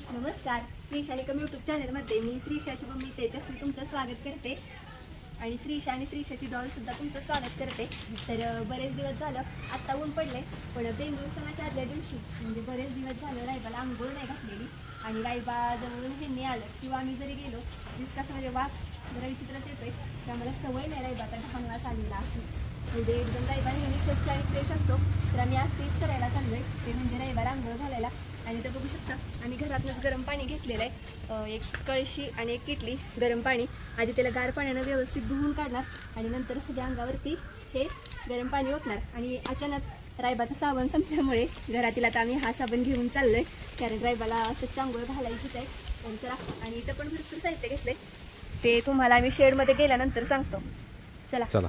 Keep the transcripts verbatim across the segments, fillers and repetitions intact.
नमस्कार, श्रीशा निकम यूट्यूब चॅनलमध्ये मी श्रीशाची मम्मी तेजस्वी तुमचं स्वागत करते आणि श्रीशा आणि श्रीशाची डॉल सुद्धा तुमचं स्वागत करते. तर बरेच दिवस झालं आत्ता ऊन पडले, पण बेंदूर सणाच्या आदल्या दिवशी म्हणजे बरेच दिवस झालं रायबाला आंघोळ नाही घातलेली आणि रायबा जवळून ह्यांनी आलं किंवा आम्ही जरी गेलो तितकाच म्हणजे वास जरा विचित्रच येतोय. तर आम्हाला सवय नाही रायबाचा ढांग वास आलेला असून म्हणजे एकदम रायबा नेहमी स्वच्छ आणि फ्रेश असतो. तर आम्ही आज तेच करायला चाललोय, ते म्हणजे रायबाला आंघोळ घालायला. आणि तर बघू शकता आम्ही घरातूनच गरम पाणी घेतलेलं आहे, एक कळशी आणि एक किटली गरम पाणी. आधी त्याला गार पाण्यानं व्यवस्थित धुवून काढणार आणि नंतर सगळ्या अंगावरती हे गरम पाणी ओतणार. आणि अचानक रायबाचा साबण संपल्यामुळे घरातील आता आम्ही हा साबण घेऊन चाललोय, कारण रायबाला स्वच्छ आंघोळ घालायचीच आहे. आणि चला, आणि इथं पण भरपूर साहित्य घेतलंय, ते तुम्हाला आम्ही शेडमध्ये गेल्यानंतर सांगतो. चला चला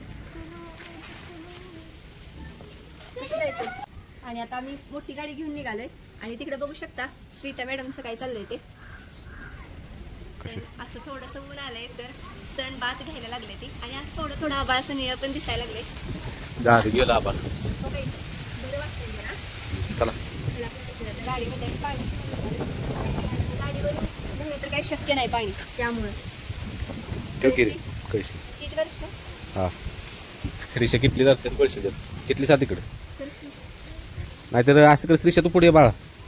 कसं जायचं. आणि आता आम्ही मोठी गाडी घेऊन निघालोय आणि तिकडे बघू शकता स्वीटा मॅडमचं काय चाललंय ते. असं थोडंसं ऊन आलंय तर सण बात घ्यायला लागले ती. आणि आज थोडं थोडं आभाळ असं निळ पण दिसायला लागले. गेला आभाळ. ओके, बरं वाटतंय जरा. चला चला गाडीमध्ये पाणी, गाडीवर नाही तर काही शक्य नाही पाणी, त्यामुळं सीट वरिष्ठ हा श्रीशा किटली जाते कळशी देत किटली सा तिकडे नाहीतर असं कर. श्रीशा तू पुढे बाळा.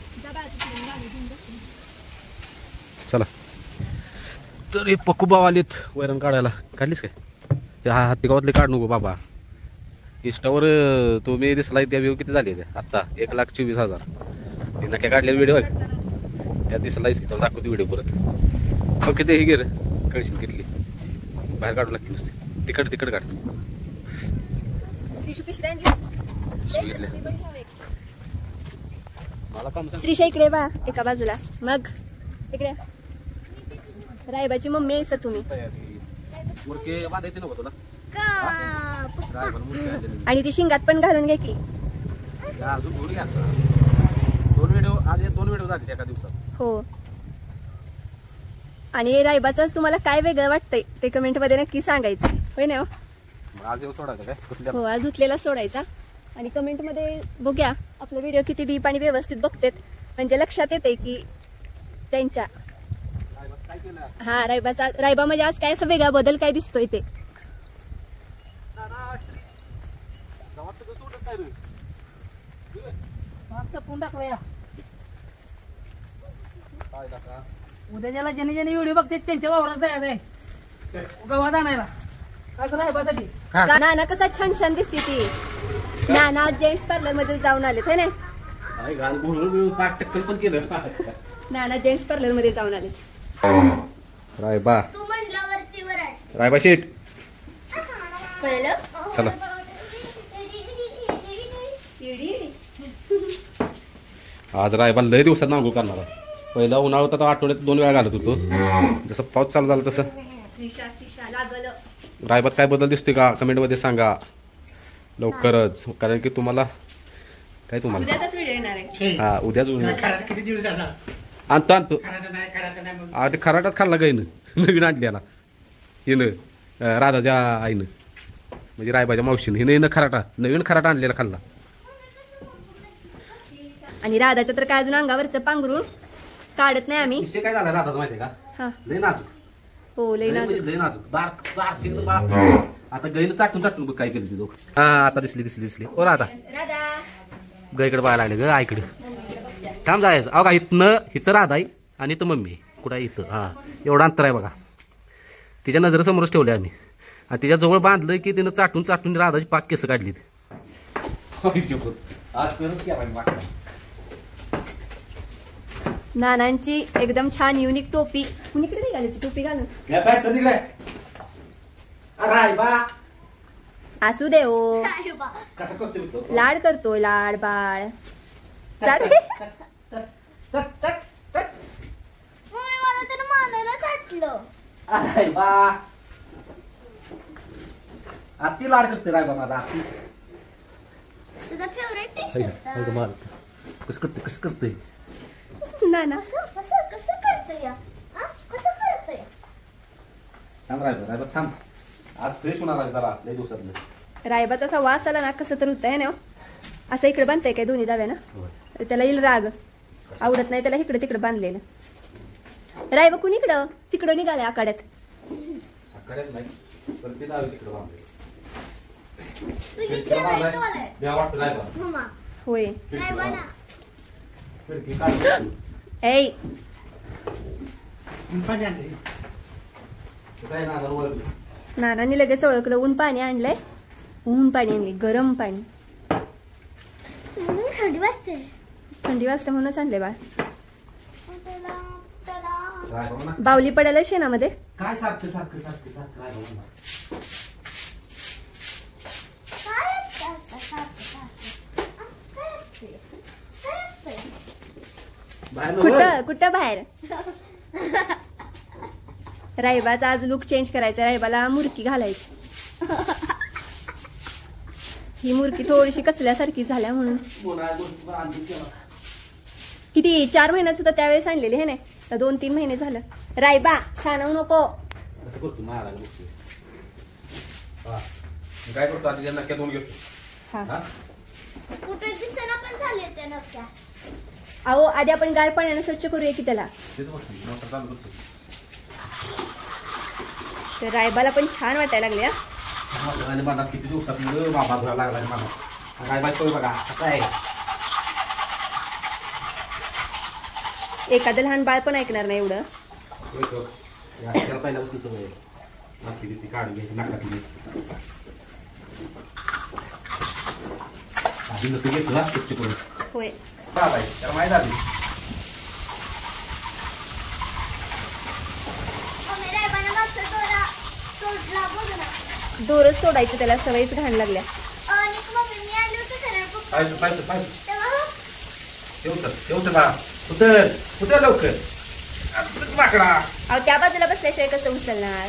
चला तर हे पक्कू बाबा आलेत वैरण काढायला. काढलीस काय? हा हत्ती गावातले काढ नको बाबा. इंस्टावर तो मी दिसला त्या व्ह्यू किती झाले ते आत्ता एक लाख चोवीस हजार ते नक्या काढलेला व्हिडिओ आहे त्यात दिसलायच की तुला दाखवतो व्हिडिओ परत. ओके ते हे गे कळशील किटली बाहेर काढू लागते नुसते. तिकड तिकड काढ. श्रीशा इकडे बा एका बाजूला, मग इकडे रायबाची मम्मी आहे तुम्ही. आणि ती शिंगात पण घालून घे की. दोन व्हिडिओ आज दोन व्हिडिओ झाले एका दिवसात. हो, आणि रायबाच तुम्हाला काय वेगळं वाटतंय ते कमेंट मध्ये नक्की सांगायचं, होय ना. आज सोडायचं काय? हो, आज धुतलेला सोडायचा. आणि कमेंट मध्ये बघूया आपला व्हिडिओ किती डीप आणि व्यवस्थित बघतेत, म्हणजे लक्षात येते की त्यांच्या हा रायबाचा रायबा म्हणजे आज काय असं वेगळा बदल काय दिसतोय ते. उद्या ज्याला ज्याने ज्याने व्हिडिओ बघते त्यांच्या वावरात जायचंय गव्हात आणायला. कसं रायबासाठी नाना कसा छान छान दिसते ती. नाना जेंट्स पार्लर मध्ये जाऊन आले है ना. नाना जेंट्स पार्लर मध्ये जाऊन आले. रायबा रायबा शेट कळलं. चला आज रायबा लय दिवसात नांगूळ करणार आहे. पहिला उन्हाळा होता तर आठवड्यात दोन वेळा घालत होतो. जसं पाऊस चालू झाला तसं. रायबात काय बदल दिसतोय का कमेंट मध्ये सांगा लवकरच, कारण की तुम्हाला काय तुम्हाला हा उद्याच आणतो आणतो. ते खराटाच खाल्ला गाईनं नवीन आणल्याला हिनं राधाच्या आईनं म्हणजे रायबाच्या मावशीनं हिनं हिनं खराटा नवीन खराटा आणलेला खाल्ला. आणि राधाच्या तर काय अजून अंगावरचं पांघरून काढत नाही आम्ही. काय झालं राधाचं माहितीये का? लय नाजूक. हो लय नाजूक लय नाजूक बार बार. आता गाईनं चाटून चाटून बघ काय केलं तिथं. हा आता दिसली दिसली दिसली. ओ राधा गाईकडे पाहायला लागले ग आईकडे. थांब जायचं. अहो का इथनं इथं राधा आहे आणि इथं मम्मी कुठं आहे इथं. हा एवढं अंतर आहे बघा. तिच्या नजरेसमोरच ठेवले आम्ही आणि तिच्या जवळ बांधलं की तिनं चाटून चाटून राधाची पाक केस काढली. नानांची एकदम छान युनिक टोपी. कुणीकडे निघाली ती टोपी घालून. असू दे हो, लाड करतोय लाड बाळ. आती लाड करते रायबा माझा. कसं करते कसं करते नाना रायबा थांब. आज फ्रेश होणार आहे जरा लय दिवसात. रायबाचा असा वास आला ना कसं तर होत आहे ना. असं इकडे बांधताय काय दोन्ही दाव्या ना, त्याला येईल राग. आवडत नाही त्याला इकडे तिकडे बांधलेलं. रायबा कुणी इकडं तिकडं निघालंय आकाड्यात. आकाड्यात नाही पण ते डावी तिकडे बांधले. होय खिडकी काढ. ऐ काय नादाला वळलं. नानांनी लगेच ओळखलं. ऊन पाणी आणलंय. ऊन पाणी आणले गरम पाणी. थंडी वाजते. थंडी वाजते म्हणूनच आणले बाळ. काय बघ ना. बावली पडायला शेणामध्ये. काय सारखं सारखं सारखं सारखं काय बघ ना. बाहेर नको. कुठं कुठं बाहेर. रायबाचा आज लुक चेंज करायचा. रायबाला मुरकी घालायची. ही मुरकी थोडीशी कचल्यासारखी झाल्या म्हणून. किती चार महिन्यात सुद्धा त्यावेळेस आणलेली हे नाही तर दोन तीन महिने झालं. रायबा शानवू नको. असं करतो मारा बघतो. हा मी काय करतो आता त्यांना नक्की दोन घेतो. हा हा कुठे दिसेना पण झाले त्या नक्या. अहो आधी आपण गार पाण्यानं स्वच्छ करूया की त्याला. तेच बघतो मोटर चालू करतो. तर रायबाला पण छान वाटायला लागले. आणि मला किती दिवसात बाबा धुवायला लागला मला. काय बायको बघा कसं आहे. एखादं लहान बाळ पण ऐकणार नाही एवढं. त्याला पहिल्यापासून सवय नाकी ती काढून घ्यायची नाकातली. आधी नक्की घेतो ना स्वच्छ करून. होय काय त्याला माहीत झाली. दोरच तोडायचं त्याला सवयच घाण लागल्या. पाहिजे पाहिजे पाहिजे ठेवतं ठेवतं ना. उतर उतर लवकर माकडा. अहो त्या बाजूला बसल्याशिवाय कसं उचलणार.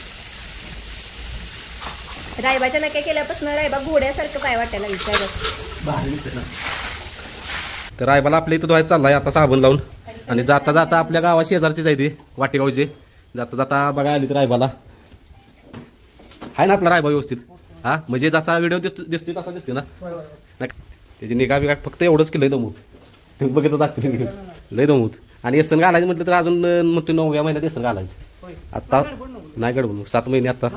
रायबाच्या नक्या केल्यापासून रायबा घोड्यासारखं काय वाटायला लागलं. तर रायबाला आपल्या इथं धुवायचं चाललाय आता साबण लावून. आणि जाता जाता आपल्या गावा शेजारची जायते वाटेगावचे. जाता जाता बघा आली तर रायबाला आहे ना आपला रायबा व्यवस्थित. हा म्हणजे जसा व्हिडिओ दिसतोय तसा दिसतोय ना. त्याची निगा बिगा फक्त एवढंच की लय दमूत बघितलं जाते लय दमूत. आणि एसन घालायचं म्हटलं तर अजून म्हणतो नवव्या महिन्यात एसन घालायचं. आता नाही गडबड सात महिने आता.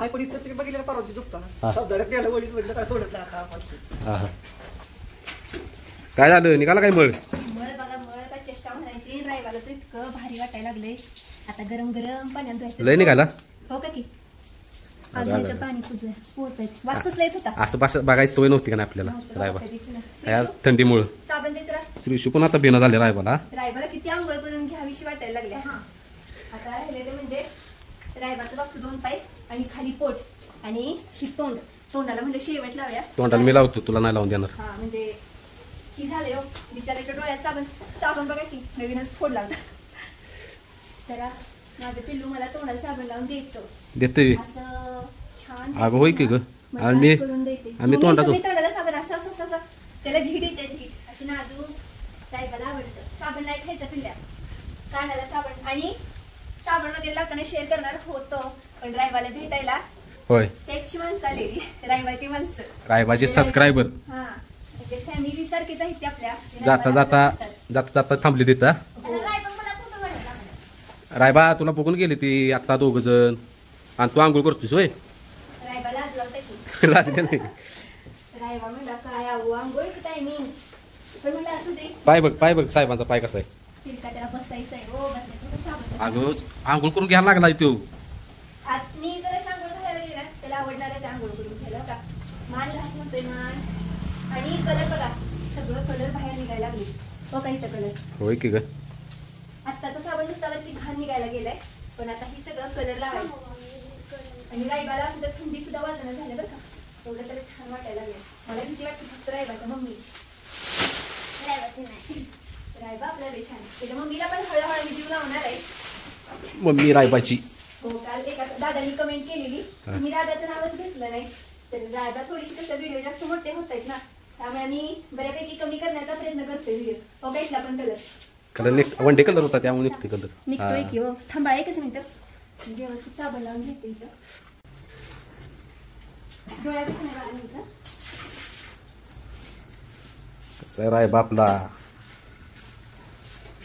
हा काय झालं निघाला काय मळ. मळ बघा मळ का चेष्टा म्हणायची. रायबाला तर इतकं भारी वाटायला लागले. आता गरम गरम पाण्यात धुवायचं. लय निघाला. हो का की अजून इथं पाणी पुजलं पोहोचायचं. वास कसला येत होता. असं भाषा बघायची सवय नव्हती का नाही आपल्याला रायबा या रायबा थंडीमुळं. साबण देत राहा. श्रीशू पण आता बिना झाले रायबाला. रायबाला किती आंघोळ करून घ्यावीशी वाटायला लागल्या. आता राहिलेले म्हणजे रायबाचं बागचं दोन पाय आणि खाली पोट आणि ही तोंड. तोंडाला म्हणजे शेवट लावूया. तोंडाला मी लावतो तुला नाही लावून देणार. हा म्हणजे ही झाले हो बिचाराच्या डोळ्यात साबण. साबण बघा की नवीनच फोड लावला. तर माझं पिल्लू मला तोंडाला साबण लावून देतो. देते असं छान अगं होय की ग. आम्ही करून देते. आम्ही मग तोंडात मी तोंडाला साबण असं असं असं त्याला झीड येते झीड असं नाजूक. रायबाला आवडतं. साबण नाही खायचं पिल्ल्या. कानाला साबण आणि साबण वगैरे लागताना शेअर करणार होतो पण रायबाला भेटायला होय त्याची माणसं आलेली. रायबाची माणसं रायबाचे सबस्क्रायबर हा म्हणजे फॅमिली सारखीच आहेत ते आपल्या. जाता जाता जाता जाता थांबली तिथं. रायबा तुला बघून गेली ती आता दोघ जण. आणि तू आंघोळ करतोस होय. रायबाला आज लावता की लाज का नाही. रायबा म्हणला काय अहो आंघोळीचं टायमिंग. पण म्हणलं असू दे. पाय बघ पाय बघ साहेबांचा पाय कसा आहे. तिरका त्याला बसायचं आहे. हो बसायचं साबण. अगं आंघोळ करून घ्यायला लागला तो. आत मी जर अशी आंघोळ करायला गेला त्याला आवडणारच आंघोळ करून घ्यायला का. मान घास म्हणतोय मान. आणि कलर बघा सगळं कलर बाहेर निघायला लागले. हो का इथं कलर. होय की ग. आत्ताचा साबण नुसतावरची घाण निघायला गेलाय पण आता ही सगळं कलर लावायचं. आणि रायबाला सुद्धा थंडी सुद्धा वाजणं झालं बरं का. एवढं त्याला छान वाटायला लागलं. मला भीती वाटते फक्त रायबाच्या मम्मीची. रायबाची नाही. रायबा आपल्याला छान. त्याच्या मम्मीला पण हळूहळू मी जीव लावणार आहे. मम्मी रायबाची. हो काल एका दादानी कमेंट केलेली. मी राधाचं नावच घेतलं नाही. तर राधा थोडीशी कसं व्हिडिओ जास्त मोठे होत आहेत ना त्यामुळे मी बऱ्यापैकी कमी करण्याचा प्रयत्न करतोय व्हिडिओ. हो का इथला पण कलर कलर निघ वन डे कलर होता त्यामुळे निघते कलर. निघतोय की हो. थांबा एकच मिनिट व्यवस्थित साबण लावून घेते इथं. डोळ्यापेक्षा नाही बाळांचं. कसं आहे रायबा आपला.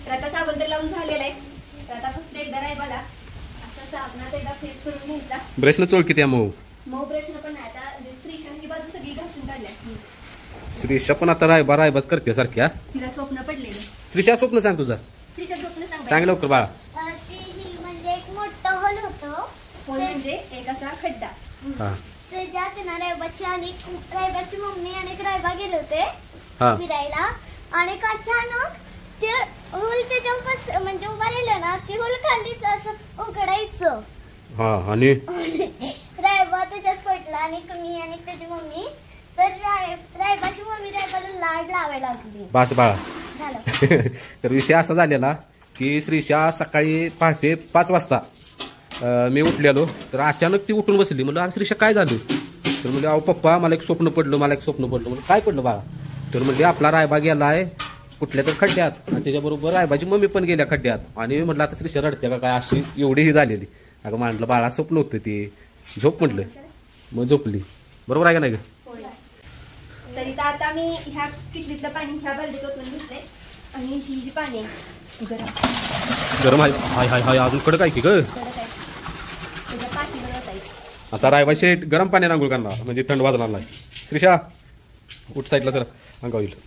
तर आता साबण तर लावून झालेला आहे. तर आता फक्त एकदा रायबाला असं साबणाचा एकदा फेस करून घ्यायचा. ब्रशनं चोळ किती मऊ मऊ ब्रशनं पण नाही. आता श्रीशान ही बाजू सगळी घासून काढल्या. श्रीषा पण आता रायबा रायबाच करते सारख्या. तिला स्वप्न पडलेलं. श्रीषा स्वप्न सांग तुझा. श्रीशा स्वप्न सांग. सांग लवकर बाळा. अं, ते ही म्हणजे एक मोठं हॉल होतं. होल म्हणजे एक असा खड्डा. हा त्याच्यात ना रायबाची आणि रायबाची मम्मी आणि एक रायबा गेले होते हा फिरायला. आणि का अचानक ते होल त्याच्या बस म्हणजे उभा राहिलं ना ते होल खालीच असं उघडायचं. हा आणि रायबा त्याच्यात पडला आणि मी आणि त्याची मम्मी. तर राय रायबाची मम्मी रायबाला लाड लावायला लागली. बास बाळा. झालं. तर विषय असा झालेला की श्रीषा सकाळी पहाटे पाच वाजता अं, मी उठलेलो. तर अचानक ती उठून बसली. म्हणलं अरे श्रीषा काय झालं. तर म्हणजे अहो पप्पा मला एक स्वप्न पडलं मला एक स्वप्न पडलं. म्हणजे काय पडलं बाळा. तर म्हणजे आपला रायबा गेला आहे कुठल्या तर खड्ड्यात आणि त्याच्याबरोबर रायबाची मम्मी पण गेल्या खड्ड्यात. आणि म्हटलं आता श्रीषा रडते का काय अशी एवढीही झालेली. अगं म्हटलं बाळा स्वप्न होतं ते झोप म्हटलं. मग झोपली. बरोबर आहे का नाही ग. होय. तरी तर आता मी ह्या किटलीतलं पाणी ह्या बालदीत ओतून घेतलंय. आणि ही जी पाणी आहे गरम गरम आहे. हाय हाय हाय अजून कडक आहे की ग. कडक आहे. त्याच्या पाठीवर ओतायचं. आता रायबा शेट गरम पाण्याने आंघोळ करणार म्हणजे थंड वाजणार नाही. श्रीषा उठ साईडला जरा अंगावर येईल.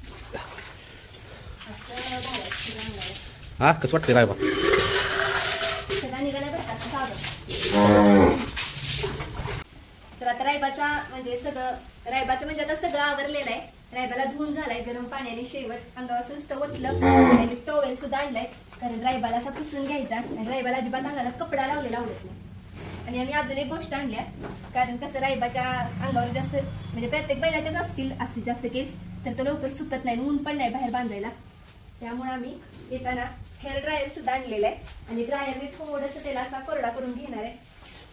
असं घालायचं अंगाला. हा कसं वाटते रायबा. सगळा निघाला बरं का साबण. तर आता रायबाचा म्हणजे सगळं रायबाचं म्हणजे आता सगळं आवरलेलं आहे. रायबाला धुवून झालाय गरम पाण्याने शेवट. अंगावर नुसतं ओतलं आणि टॉवेल सुद्धा आणलाय. कारण रायबाला असा पुसून घ्यायचा. आणि रायबाला अजिबात अंगाला कपडा लावलेला आवडत नाही. आणि आम्ही अजून एक गोष्ट आणल्या. कारण कसं रायबाच्या अंगावर जास्त म्हणजे प्रत्येक बैलाच्याच असतील असे जास्त केस. तर तो लवकर सुकत नाही. ऊन पण नाही बाहेर बांधायला. त्यामुळे आम्ही येताना हेअर ड्रायर सुद्धा आणलेला आहे. आणि ड्रायरने थोडंसं त्याला असा कोरडा करून घेणार आहे.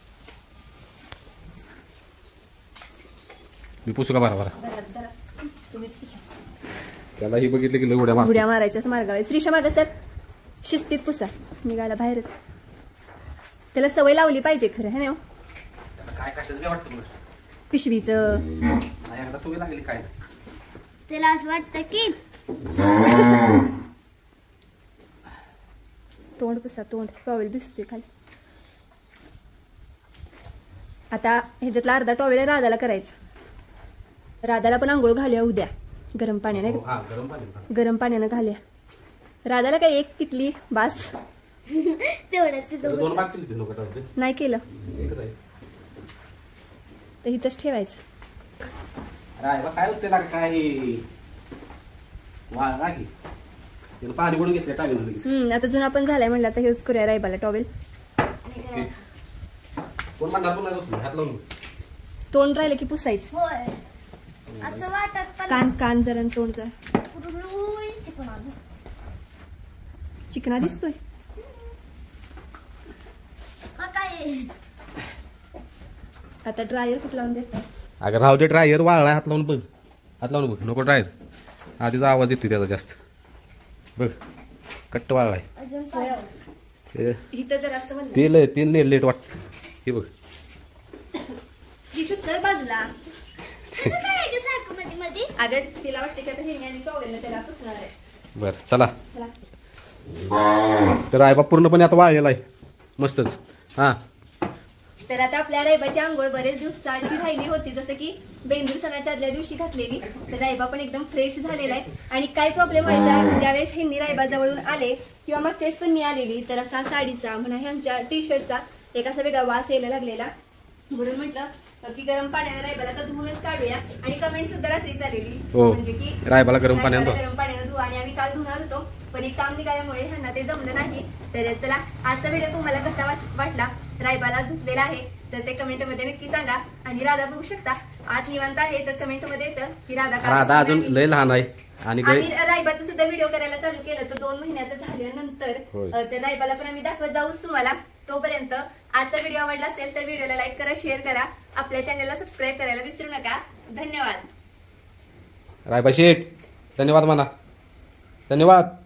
मी पुसू का बरा बरा. जरा जरा तुम्हीच पुसा. त्यालाही बघितलं की उड्या मार. उड्या मारायच्याच मार्गावर. श्रीशा मागं सर शिस्तीत पुसा. निघाला बाहेरच. त्याला सवय लावली पाहिजे खरं है ना. काय कशाचं काय वाटतं पिशवीचं नाही एकदा सवय लागली काय. त्याला असं वाटतं की तोंड पुसा तोंड. टॉवेल भिजते खाली. आता ह्याच्यातला अर्धा टॉवेल राधाला करायचा. राधाला पण आंघोळ घालूया उद्या गरम पाण्याने. हो, हा गरम पाणी. गरम पाण्यानं घालूया. राधाला काय एक किटली बास. तेवढंच तिचं दोन भाग केली नको टाकते. नाही केलं एकच आहे. तर इथंच ठेवायचं. रायबा काय होते लाग काय वा राखी त्यानं पाणी बुडून घेतलं टाकून लगेच. हम्म आता जुना पण झालाय म्हणलं आता हेच करूया रायबाला टॉवेल. कोण म्हणणार पण नाही हात लावून. तोंड राहिलं की पुसायचं. होय असं वाटत पण कान कान जरा आणि तोंड जरा. रुई चिकना दिसतं. चिकना दिसतोय. मग काय आता ड्रायर कुठं लावून देत. अगं राहू दे ड्रायर वाळलाय हात लावून बघ. हात लावून बघ नको ड्रायर. आधीचा आवाज येतो त्याचा जास्त. बघ कट्ट वाळलाय. अजून काय ते इथं जर असं म्हणलं तेल तेल नाही लेट वाटत. हे बघ शिशू सर बाजूला. असं काय आहे गं सारखं मध्ये मध्ये. अगं तिला वाटते की आता हिरणी आणि टॉवेलनं त्याला पुसणार आहे. बरं चला. चला. तर रायबा पूर्णपणे आता वाळलेला आहे मस्तच. हा तर आता आपल्या रायबाची आंघोळ बरेच दिवसाची राहिली होती. जसं की बेंदूर सणाच्या आदल्या दिवशी घातलेली. तर रायबा पण एकदम फ्रेश झालेला आहे. आणि काय प्रॉब्लेम व्हायचा ज्यावेळेस ह्यांनी रायबा जवळून आले किंवा मागच्या वेळेस पण मी आलेली तर असा साडीचा म्हणा ह्यांच्या टी शर्टचा एक असा वेगळा वास यायला लागलेला. म्हणून म्हटलं की गरम पाण्याने रायबाला तर धुवूनच काढूया. आणि कमेंट सुद्धा रात्रीच आलेली हो. म्हणजे की रायबाला गरम पाण्यानं धुवा. गरम पाण्यानं धुवा. आणि आम्ही काल धुणार होतो पण एक काम निघाल्यामुळे ह्यांना ते जमलं नाही. तर चला आजचा व्हिडिओ तुम्हाला कसा वाट- वाटला रायबाला धुतलेला आहे तर ते कमेंट मध्ये नक्की सांगा. आणि राधा बघू शकता आत निवांत आहे तर कमेंट मध्ये येतं की राधा का राधा बसली अजून नाही. लय लहान आहे आणि गै- आम्ही रायबाचं सुद्धा व्हिडिओ करायला चालू केलं तर दोन महिन्याचं झाल्यानंतर होय. अ, तर रायबाला पण आम्ही दाखवत जाऊच तुम्हाला. तोपर्यंत आजचा व्हिडिओ आवडला असेल तर व्हिडिओला लाईक करा शेअर करा. आपल्या चॅनलला सबस्क्राईब करायला विसरू नका. धन्यवाद. रायबा शेठ धन्यवाद म्हणा. धन्यवाद.